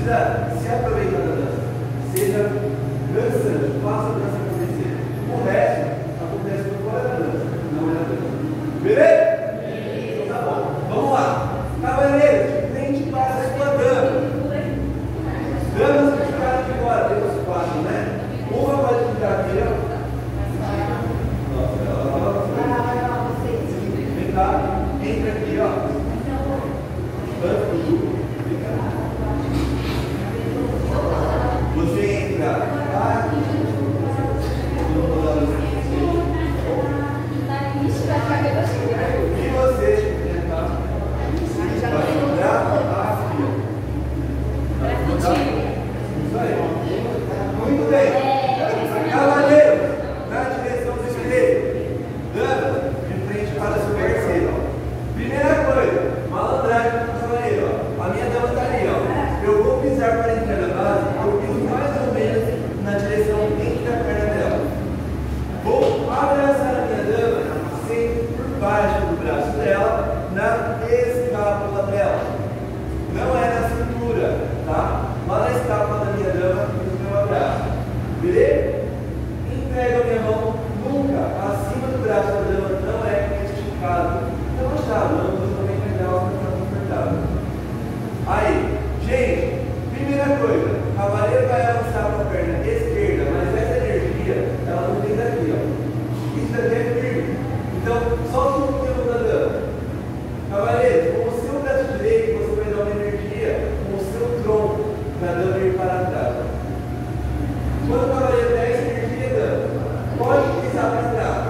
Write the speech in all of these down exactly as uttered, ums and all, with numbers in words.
precisa se aproveitar da dança. Seja dançante, faça a dança acontecer. O resto acontece por fora da dança, não é da dança. Beleza? Então tá bom. Vamos lá. Cavaleiros, de frente para a sua dama. Damas que ficaram de fora, temos quatro, né? Uma pode ficar aqui, ó. Nossa, ela vai. Vem cá, entra aqui, ó. Banco do grupo. Você entra aqui. E você entra vai entrar aqui. Isso aí. Muito bem. Cavaleiro, na direção do espelho. Dama, de frente para o seu parceiro. Primeira coisa, malandragem do cavaleiro. Ó. A minha dama está ali. Ó. Eu vou pisar para entrar na base, eu piso mais ou menos na direção entre a perna dela. Vou abraçar a minha dama, sempre por baixo do braço dela, na escápula dela. Não é na cintura, tá? Lá na escápula da minha dama, no meu abraço. Beleza? Entrega a minha mão nunca acima do braço da dama, não é esticado. Relaxado, não usa também pedal para ficar confortável. Aí, gente, primeira coisa, o cavaleiro vai avançar para a perna esquerda, mas essa energia, ela não vem daqui, ó. Isso daqui é firme. Então, solta um pouquinho da dama. Cavaleiro, com o seu braço direito, você vai dar uma energia com o seu tronco para a dama ir para trás. Quando o cavaleiro der essa energia, dama, pode pisar para trás.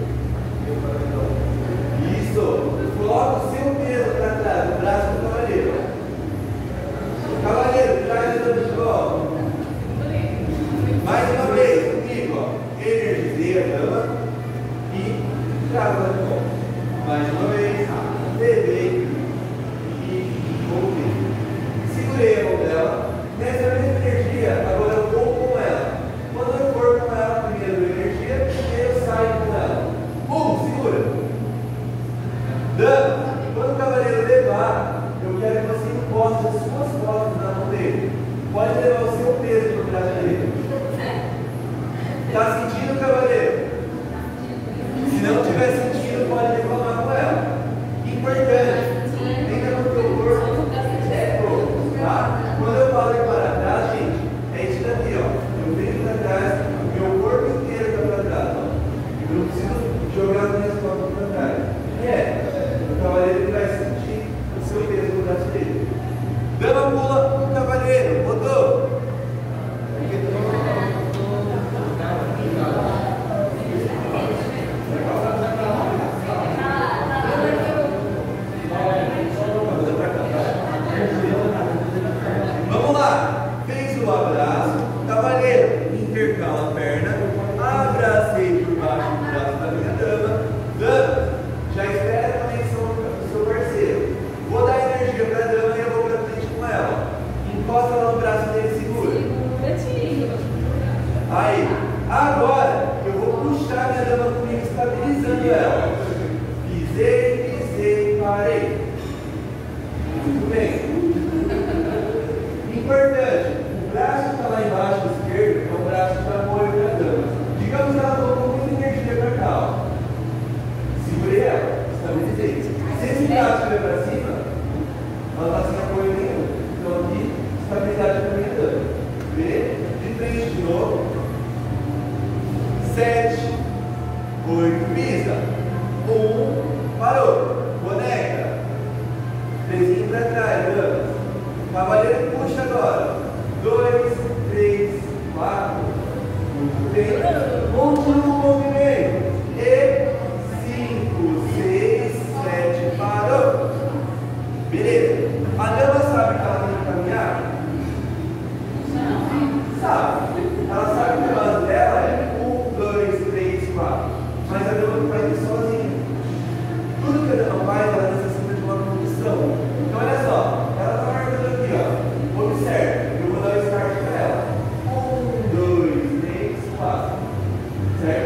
Isso. Coloca o seu peso para trás, no braço do cavaleiro. Cavaleiro, traz a dama de volta. Mais uma vez, comigo, ó. Energizei a dama e trago ela de volta. Mais uma vez, levei e voltei. Segurei a mão dela. Nessa mesma energia, agora eu vou com ela. Quando eu for com ela, primeiro energia, eu saio com ela. Um, segura. Dama, quando o cavaleiro levar, eu quero que você encoste as suas costas na mão dele. Pode levar o seu peso para o braço dele. Está sentindo, cavaleiro? Se não estiver sentindo, pode reclamar com ela. Importante, tenta no teu corpo é pronto, tá? Quando eu falo de para trás, gente, é isso daqui, ó. Eu venho para trás, o meu corpo inteiro está para trás, ó. Eu não preciso jogar as minhas costas para trás. É, o cavaleiro vai sentir o seu peso no braço dele. Dama pula o cavaleiro, botou. Vamos lá, fez o abraço, cavaleiro, intercala a perna, abracei por baixo do braço da minha dama, dama, já espera a conexão do seu parceiro. Vou dar energia para a dama e eu vou para frente com ela. Encosta ela no braço dele e segura. Aí, agora eu vou puxar minha dama comigo, estabilizando ela. Pisei, pisei, parei. Muito bem. Importante, o braço que está lá embaixo esquerdo é o braço de apoio para a dama. Digamos que ela colocou muita energia para cá. Ó. Segurei ela, estabilizei. Se esse braço estiver para cima, ela está sem apoio nenhum. Então aqui, estabilidade para a minha dama. Vê? De frente de novo. Sete, oito, pisa. Um, parou. Conecta. Pezinho para trás, dama. Cavaleiro puxa agora. Dois, três, quatro. Muito bem. Continua o movimento. E cinco, seis, sete, parou. Beleza. A dama sabe que ela tem que caminhar? Não. Sabe. Ela sabe que a base dela é um, dois, três, quatro. Mas a dama não faz isso sozinha. Tudo que a dama faz, ela necessita de uma condução. Então olha só. Ela está marcando aqui, ó. Observe. Eu vou dar o start para ela. Um, dois, três, quatro. Certo?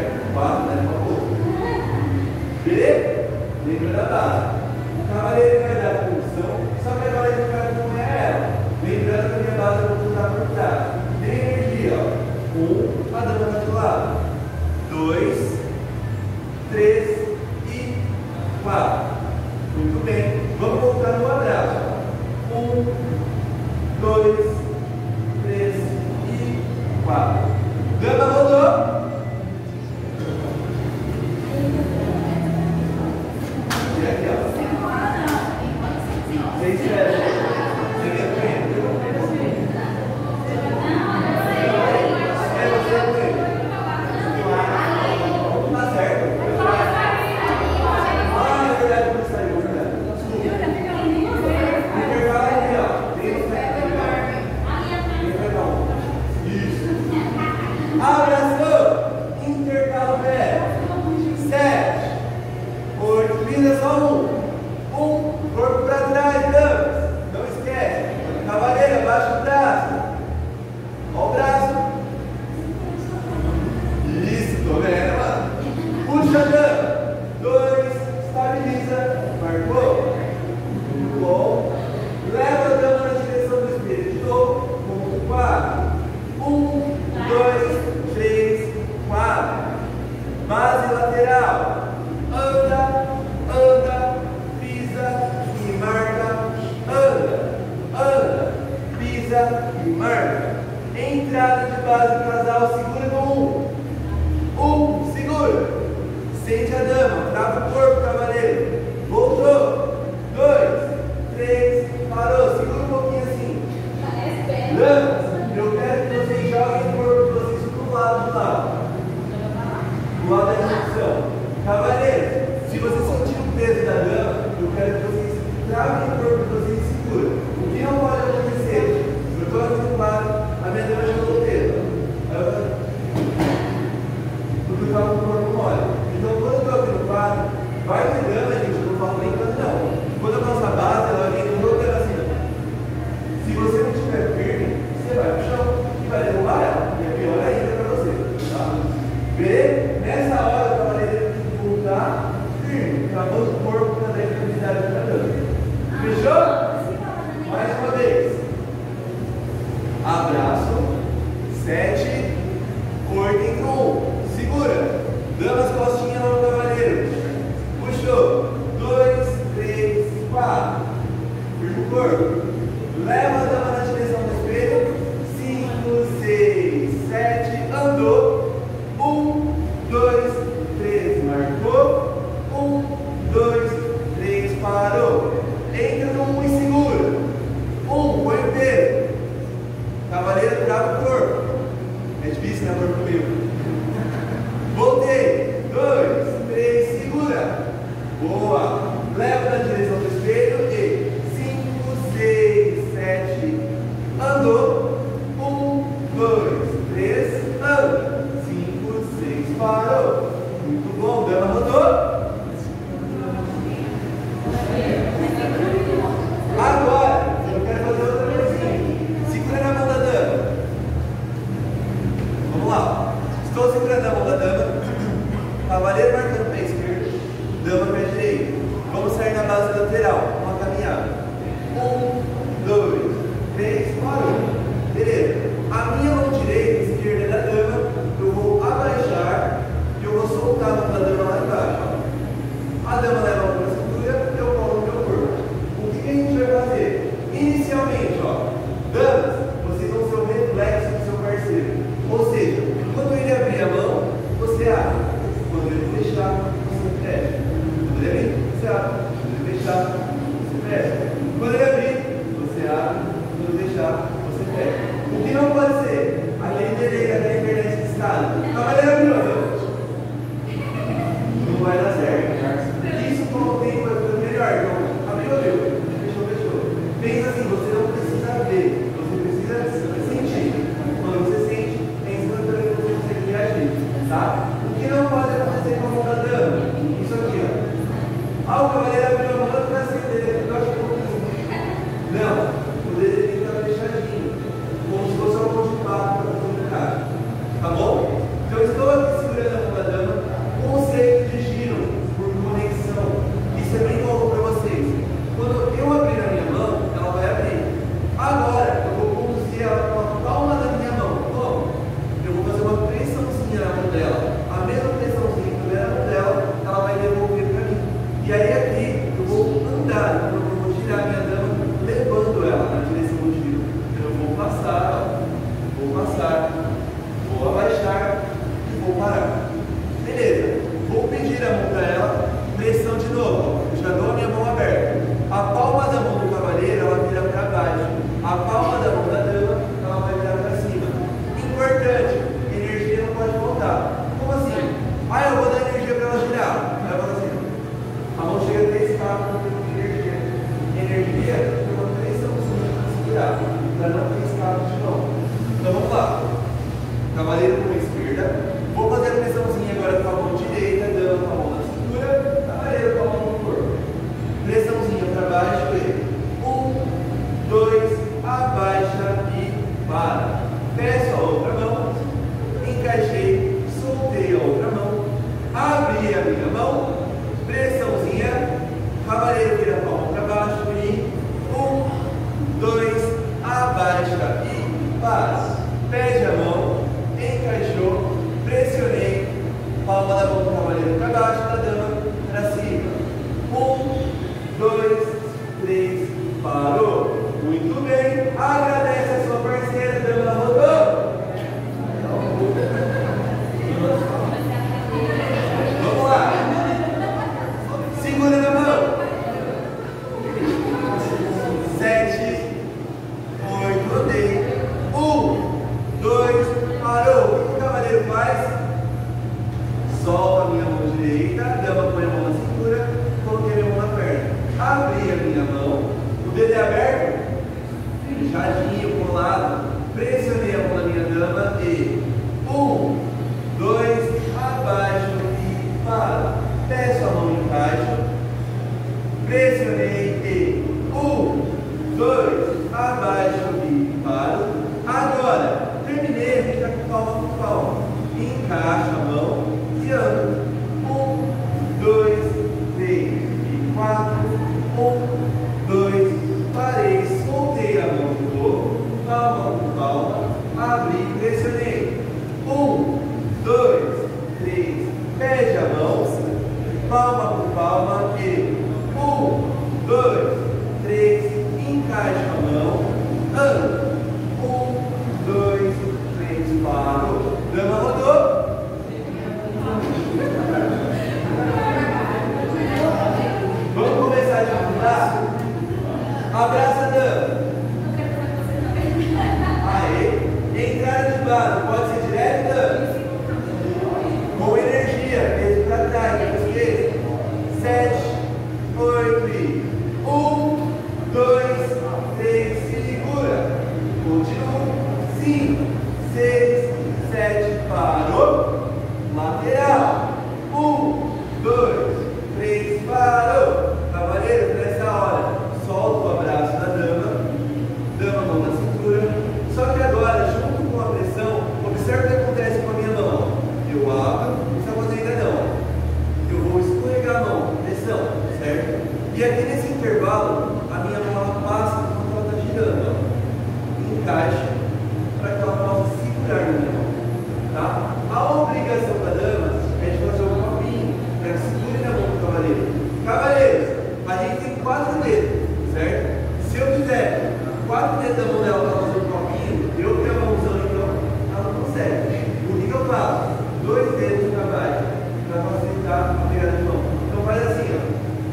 pisa e marca. Entrada de base do casal, segura no um. Um, segura. Sente a dama, trava o corpo, cavaleiro. Voltou. Dois, três, parou. Segura um pouquinho assim. Damas, eu quero que vocês joguem o corpo de vocês para o lado do lado. Do lado da execução. Cavaleiro, se você sentir o peso da dama, eu quero que vocês travem o corpo de vocês e segura. O que não pode acontecer? Eu estou aqui do lado, a minha dama já jogou o peso. Porque eu estava com o corpo mole. Então, quando eu estou aqui no quadro, vai ter dama, gente, eu não falo nem quando não. Quando eu passo a base, ela vem do outro assim. Se você não estiver firme, você vai pro chão e vai derrubar ela. E é pior ainda para você. Tá? Vê? Nessa hora, o cavaleiro tem que voltar firme, travando o corpo para dar estabilidade para a dama. Fechou? Mais uma vez. Abraço. Sete. Oito em um. Segura. Dama as costinhas no cavaleiro. Puxou. Dois, três, quatro. Firma o corpo. Leva a dama na direção do espelho. Cinco, seis, sete. Andou. Um, dois, três. Marcou. Um, dois, três. Parou. Entra no um e segura. Um, põe o peso. Cavaleiro, trava o corpo. É difícil, né, corpo meu? Voltei. Dois, três, segura. Boa. Leva na direção do espelho e cinco, seis, sete. Andou. Um, dois, três. Anda. Cinco, seis. Parou. Muito bom. Dama rodou. Agora, eu quero fazer outra coisinha. Segura na mão da dama. Vamos lá. Estou segurando a mão da dama. Cavaleiro marcando o pé esquerdo. Dama pé direito. Vamos sair na base lateral. Uma caminhada. Um, dois, três, parou. Beleza. A minha mão direita, esquerda é da dama. Eu vou abaixar e eu vou soltar a mão da dama lá embaixo. A dama leva a mão para a cintura, eu colo no meu corpo. O que a gente vai fazer? Inicialmente, ó, damas, vocês vão ser o reflexo do seu parceiro. Ou seja, quando ele abrir a mão, você abre. Quando ele fechar, você fecha. Quando ele abrir, você abre. Quando ele fechar, você fecha. Quando ele abrir, você abre. Quando ele fechar, você fecha. O que não pode ser? Aquele delay da internet de estado. Cavaleiro abriu a mão. Não vai dar certo. Isso com o tempo vai ficando melhor. Então, abriu, abriu. Fechou, fechou. Pensa assim, você não precisa ver. Você precisa sentir. Quando você sente, pensa no que você consegue reagir. Tá? O que não pode acontecer com a mão da dama? Isso aqui, ó. Ah, o cavaleiro abriu a mão para acender. Eu acho que não. Não. O dedo tem que estar fechadinho. Como se fosse uma mão de pato para comunicar. Tá bom? Então, eu estou aqui segurando a mão da dama. Conceito de giro por conexão. Isso é bem novo para vocês. Quando eu abrir a minha mão, ela vai abrir. Agora, eu vou conduzir ela com a palma da minha mão. Como? Eu vou fazer uma pressãozinha na mão dela. A mesma pressãozinha que eu der na mão dela, ela vai devolver para mim. E aí aqui, eu vou andar, eu vou girar a minha dama, levando ela na direção do giro. Eu vou passar, ó. Vou passar, vou abaixar e vou parar. Beleza. Vou pedir a mão para ela, pressão de novo. Eu já dou a minha mão aberta. A palma da mão do cavaleiro, ela vira para baixo. A palma da mão da dama, ela vai virar para cima. Importante, energia não pode voltar. Como assim? Ah, eu vou dar energia para ela girar. Ela fala assim, a mão chega a ter escape, não tem energia. Energia é uma pressãozinha para segurar, para não ter escape de novo. Então vamos lá. Cavaleiro com a esquerda. Vou fazer a pressãozinha agora com a mão direita, dama com a mão na cintura, cavaleiro com a mão no corpo. Pressãozinha para baixo e um, dois, abaixa e para. Peço a outra mão, encaixei, soltei a outra mão, abri a minha mão, pressãozinha, cavaleiro vira a palma para baixo e um, dois, abaixa e para. Pede a mão, encaixou, pressionei, palma da mão do cavaleiro para baixo, da dama para cima. Um, dois, três, parou. Muito bem. Agradece a beijadinho, colado. Pressionei a mão da minha dama e um, dois, abaixo e paro. Peço a mão embaixo. Pressionei e um, dois, abaixo e paro. Agora, terminei, a gente está com palma com palma. Encaixa a mão e ando. Um, dois, três e quatro. Um, dois, parei, soltei a mão de novo. Palma com palma, abri, pressionei. Um, dois, três, pede a mão. Palma com palma e um, dois, três, encaixa a mão. Ando. Um, dois, três, parou. Dama rodou. Vamos começar a dificultar? Abraça a dama. Aê. Entrada de base. Pode ser direto, dama? Com energia. Peso para trás. Não esqueça. Sete, oito e um, dois, três. Segura. Continua. Cinco, seis, sete. Parou. Lateral. Um, dois, três. Parou. Cavaleiro, nessa hora, solta o abraço da dama. Dama, mão na cintura. Só que agora, junto com a pressão, observe o que acontece com a minha mão. Eu abro, não está fazendo ainda não. Eu vou escorregar a mão, pressão, certo? E aqui nesse intervalo, a minha mão ela passa enquanto ela está girando. Ó. Encaixa para que ela possa segurar na minha mão. Tá? A obrigação da dama é de fazer um copinho para que segure na mão do cavaleiro. Cavaleiros, a gente tem quatro dedos, certo? Se eu fizer quatro dedos da mão dela para fazer um copinho, eu tenho a mãozão, então ela não consegue. O que eu faço? Dois dedos para baixo, para facilitar a pegada de mão. Então faz assim, ó.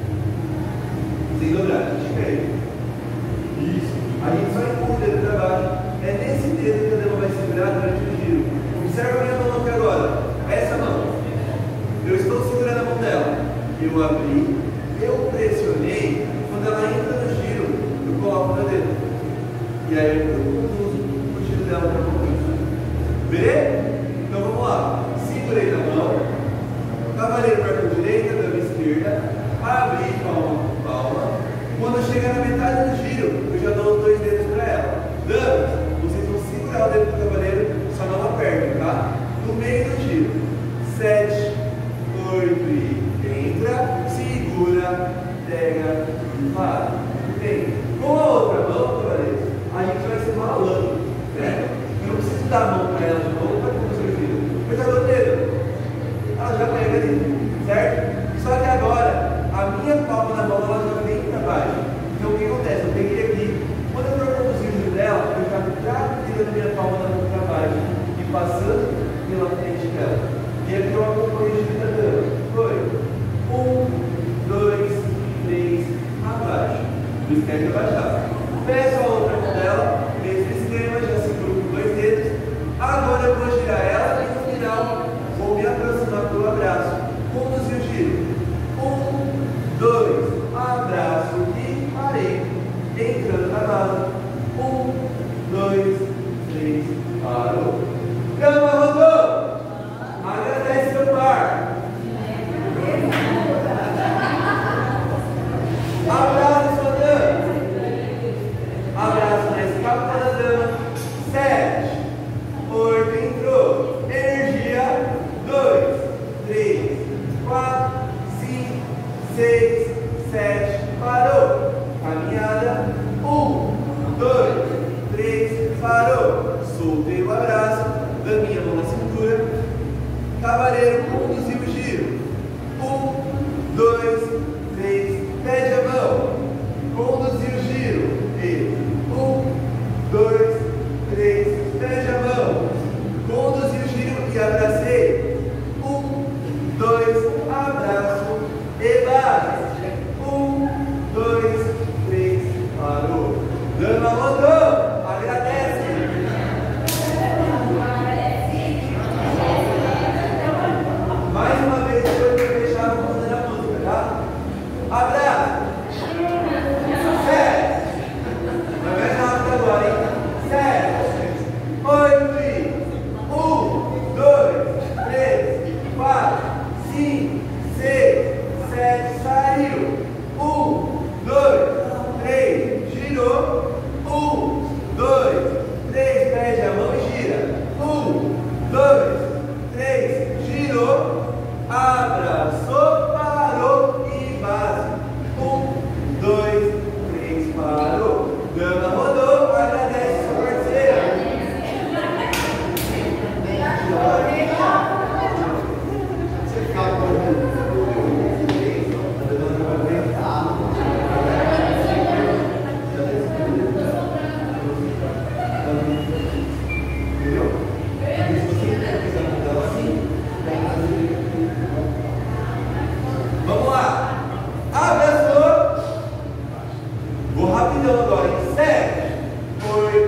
Sem dobrar, estica aí. Isso. A gente só empurra o dedo para baixo. É nesse dedo que a dama vai segurar durante o giro. Observa a minha mão aqui agora. Essa mão. Eu estou segurando a mão dela. Eu abri, eu pressionei. Quando ela entra no giro, eu coloco meu dedo. E aí eu conduzo o giro dela para a mão. Beleza? Então vamos lá. Segurei na mão. Cavaleiro para a direita, dama esquerda. Abri, palma com palma. Quando chegar na metade do giro, eu já dou os dois dedos para ela. Damas, vocês vão segurar o dedo do cavaleiro, só não apertem, tá? No meio do giro. Sete, oito e entra, segura, pega e para. Bem, com a outra mão, cavaleiro, a gente vai ser malandro, né? Eu não preciso dar a mão para ela de novo para conduzir o giro. Eu já dou o dedo. Ela já pega ali, certo? Só que agora, a minha palma na mão ela já vem para baixo. Então o que acontece? Eu peguei aqui. Quando eu for conduzir o giro dela, eu já já tirando a minha palma da mão para baixo e passando pela frente dela. E aqui eu acompanho o giro da dama. Foi. Um, dois, três, abaixo. Não esquece de abaixar. Peço a outra mão dela, mesmo esquema, já seguro com dois dedos. Agora eu vou girar ela e no final vou me aproximar pelo abraço. Conduzir o giro. Um, dois, abraço e parei. Entrando na base. Um, dois, três, parou. Dama rodou. Agradece seu par. Abraço sua dama. Abraço na escapa da dama. Sete, oito, entrou. Energia. Dois, três, quatro, cinco, seis, sete, parou. Caminhada. Um, dois, três, parou. Soltei o abraço. Daminha mão na cintura. Cavaleiro conduziu o giro. Um, dois, três, pede a mão. Conduziu o giro. E um, dois, três, pede a mão. Conduziu o giro e abracei. Um, dois, abraço e base. Um, dois, três, parou. Dama rodou. Agradece. Mais uma vez, depois de fechar, vamos fazer a música, tá? Abraço. Sete. Vai mais rápido agora, hein?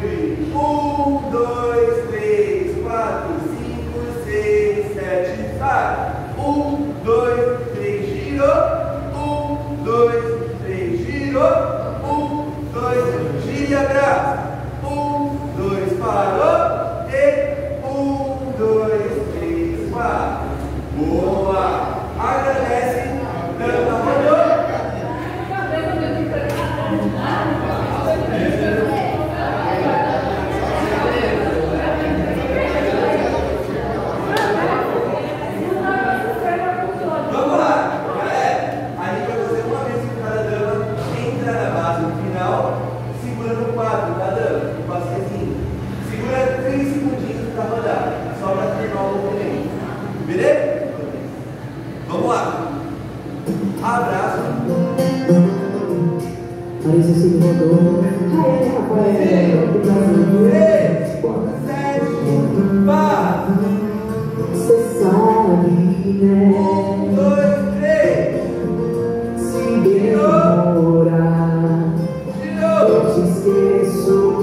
oito. Um, dois, três, quatro, cinco, seis, sete, sai. Um, dois, três, girou. Um, dois, três, girou. Um, dois, gira a graça. Um, dois, parou. E um, dois, três, quatro. Boa! Agradece, dama, rodou. Vamos lá, galera. A gente vai fazer uma vez que cada dama entra na base no final, segurando o quatro, tá, dama? Um passezinho. Segura três segundinhos pra rodar, só pra terminar o movimento. Beleza? Vamos lá. Abraço. Parece se rodou. Cinco, seis, sete, pá. Você sabe, né? Um, dois, três. Se demorar, eu te esqueço.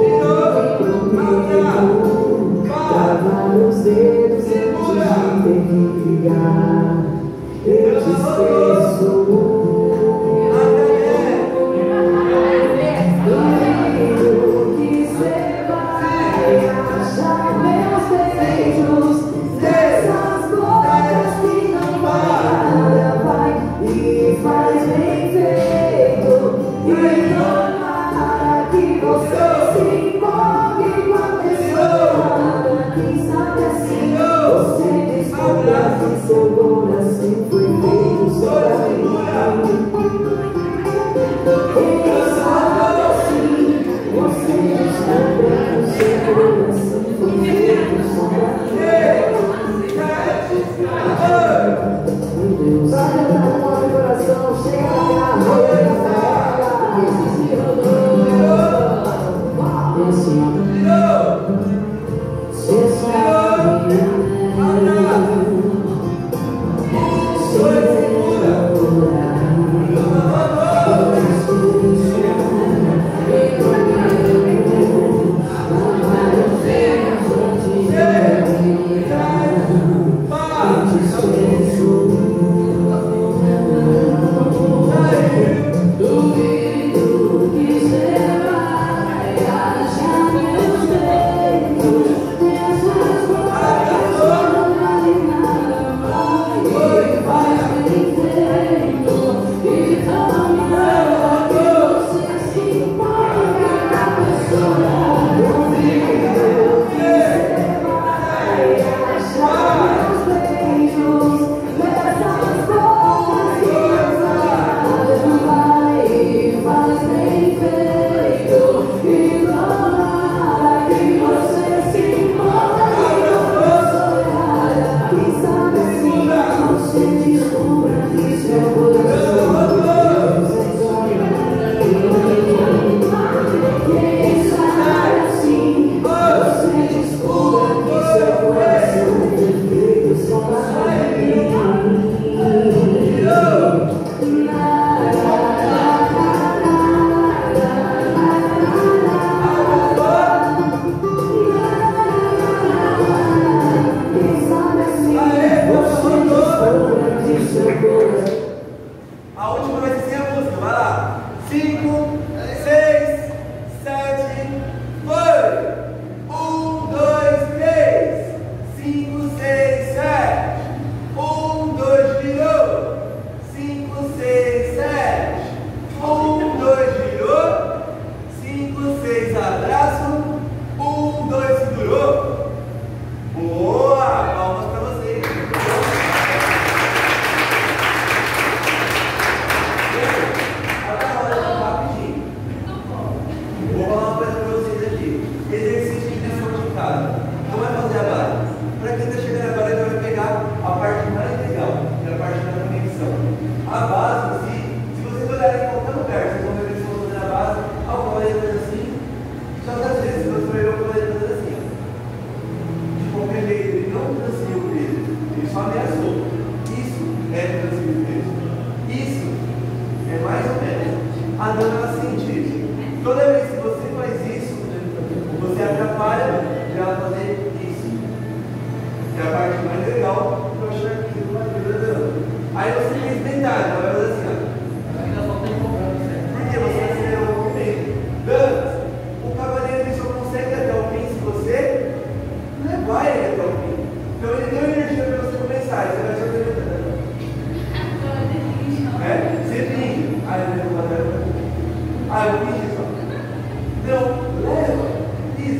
Prometo travar os dedos antes de ter que ligar. Eu te esqueço. Duvido que você vai achar meus beijos nessas gotas que não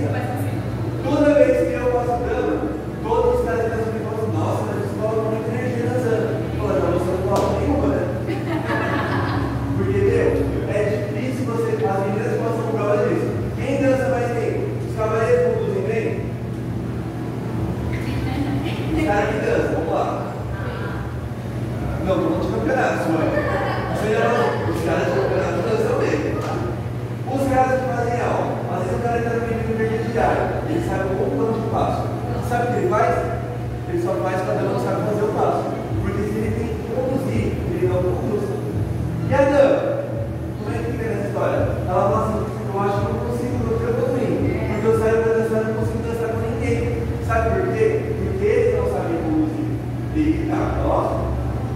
pensa. Toda vez que eu faço dama, todos os caras que dançam me falam, nossa, mas você coloca muita energia dançando. Eu falo, não, você não coloca nenhuma, né? Porque, meu, é difícil você, as meninas passam prova disso. Quem dança mais tempo? Os cavaleiros conduzem bem? Os caras que dançam, vamos lá. Não, tô falando de campeonato, mãe. Você já não, os caras de campeonato dançam bem. Os caras que fazem aula, às vezes o cara está no nível intermediário, ele sabe um montão de passo. Sabe o que ele faz? Ele só faz para dama, não sabe fazer o passo. Porque se ele tem que conduzir, ele não conduz. E a dama? Como é que fica nessa história? Ela fala assim, eu acho que eu não consigo, eu estou evoluindo. Porque eu saio para dançar, eu não consigo dançar com ninguém. Sabe por quê? Porque eles não sabem conduzir. E tá, ó.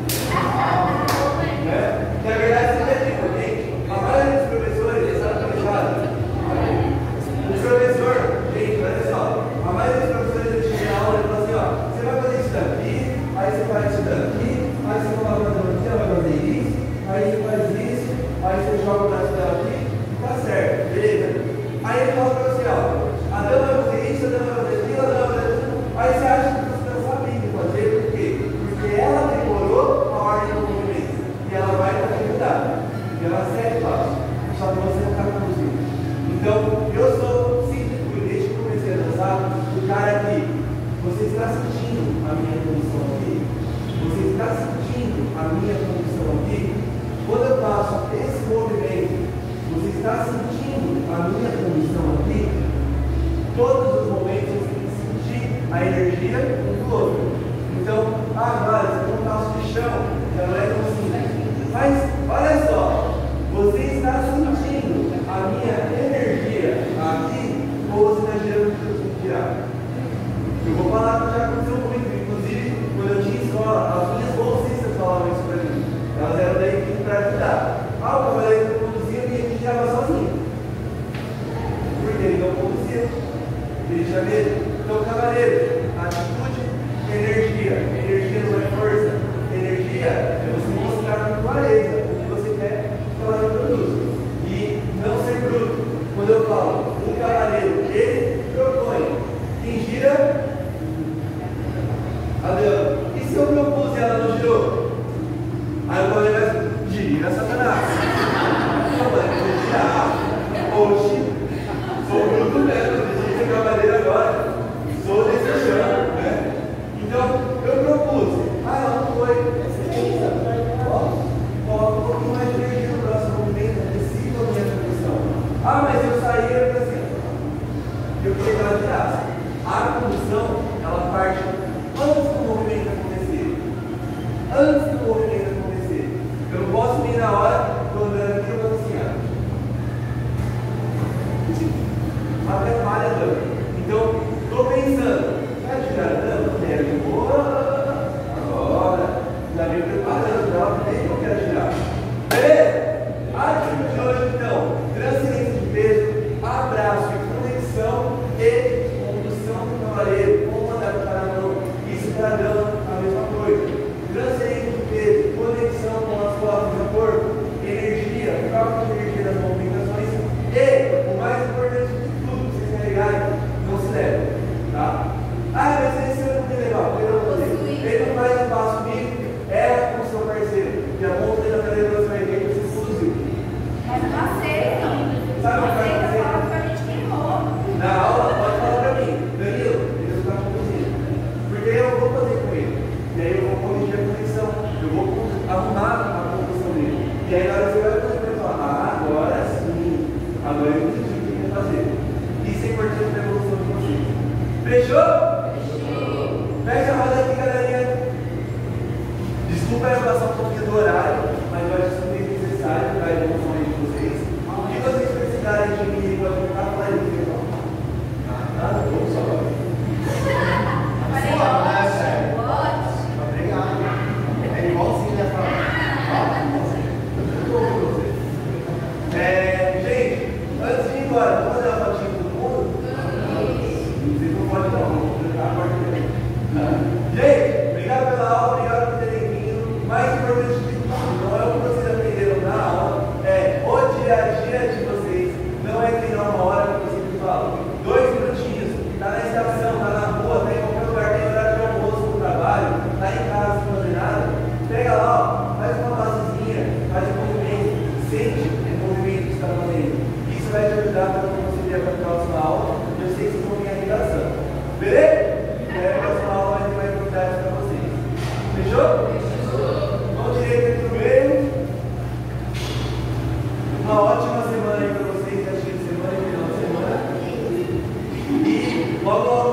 Né? Na verdade, você já digo, gente, a maioria dos professores, eles sabem fechado. O professor, gente, olha só, a maioria dos professores eles chegam na aula e falam assim, ó, você vai fazer isso daqui, aí você faz isso daqui, aí você vai fazer aqui, vai fazer isso, aí você faz isso, aí você joga o braço dela aqui, tá certo, beleza. Aí ele fala pra você, ó, a dama vai fazer isso, a dama vai fazer aquilo, a dama vai fazer aquilo, aí você acha que você não sabe fazer, por quê? Porque ela decorou a ordem do movimento. E ela vai para te ajudar. E ela segue passos. Só que você não está conduzindo. Então, eu sou sempre fui, desde que comecei a dançar, o cara que você está sentindo a minha condução aqui? Você está sentindo a minha condução aqui? Quando eu faço esse movimento, você está sentindo a minha condução aqui? Todos os momentos você tem que sentir a energia um do outro. Então, ah, mas você tem um passo de chão, já não é tão simples. Mas, olha só, você está sentindo a minha energia aqui ou você está girando o que eu tenho que girar? Eu vou falar que já aconteceu comigo. Inclusive, quando eu tinha escola, as minhas bolsistas falavam isso para mim. Elas eram da equipe para ajudar. Ah, o cavaleiro que conduzia e ele girava sozinho. Porque ele não conduzia. Ele tinha medo. Então, cavaleiro, atitude, energia. Energia não é força. Energia é você mostrar com clareza o que você quer que ela reproduz. E não ser bruto. Quando eu falo, um cavaleiro, ele propõe. Quem gira? A dama. E se eu propus e ela não girou? Aí o cavaleiro vai gira, Satanás. Não vai girar. Oxi. Sou bruto mesmo. Deixa de ser cavaleiro agora. Sou desse chão, né? Então, eu propus. Ah, ela não foi. Coloca um pouquinho mais de energia no próximo movimento, antecipa a minha condução. Ah, mas eu saí e eu assim. Eu queria que ela virasse. A condução, ela parte antes do movimento acontecer. Antes do movimento acontecer. Eu não posso vir na hora, quando eu aqui, eu vou assim, ó. Atrapalha a dama. Então, estou pensando, vai tirar a dama? Quero. Agora, já vem preparando, ela tem que eu quero tirar. Beleza? A atitude de hoje, então, transferência de peso, abraço e conexão e condução do cavaleiro, como adaptar a mão. Isso para a dama, a mesma coisa. Transferência de peso, conexão com as costas do corpo, energia, troca de energia das movimentações e, o mais importante de tudo, vocês carregarem, não se leva. Tá? Ah, mas esse é muito legal, porque eu não vou fazer. Ele não faz um passo comigo, é com o seu parceiro. E a mão dele na cadeira da sua igreja, você se conduziu. Mas eu não aceito. Sabe o que vai fazer? Fala que a gente queimou. Na aula, pode falar para mim, Danilo, ele não está conduzindo. Porque eu vou fazer com ele. E aí eu vou corrigir a conexão. Eu vou arrumar a condução dele. E aí na hora você vai fazer para ele falar, ah, agora sim, agora eu entendi o que eu ia fazer. Isso é importante para a evolução de vocês. Fechou? Fecha a roda aqui, galerinha. Desculpa eu passar um pouquinho do horário, mas eu acho que isso é necessário para a evolução de vocês. O que vocês precisarem de mim, pode ficar falando aqui. Nada, vou só. Obrigado. É igualzinho nessa hora. É, gente, antes de ir embora, vamos fazer uma fotinha para todo mundo? Vocês não podem não, vamos trocar a porta dele. Gente, obrigado pela aula, obrigado por terem vindo. Mais importante de tudo, não é o que vocês aprenderam na aula, é o dia a dia de vocês. Não é treinar uma hora que você fala. Dois minutos. Uma ótima semana aí para vocês, restinho de semana e final de semana. E logo, logo